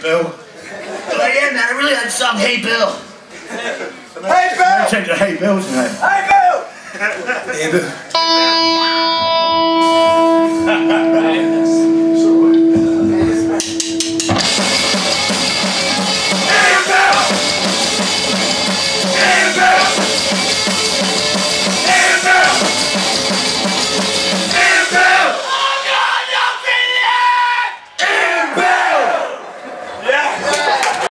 Bill. But yeah, man, I really had to song Hey Bill. Hey Bill! Take the Hey Bill tonight. Hey Bill! Hey Bill.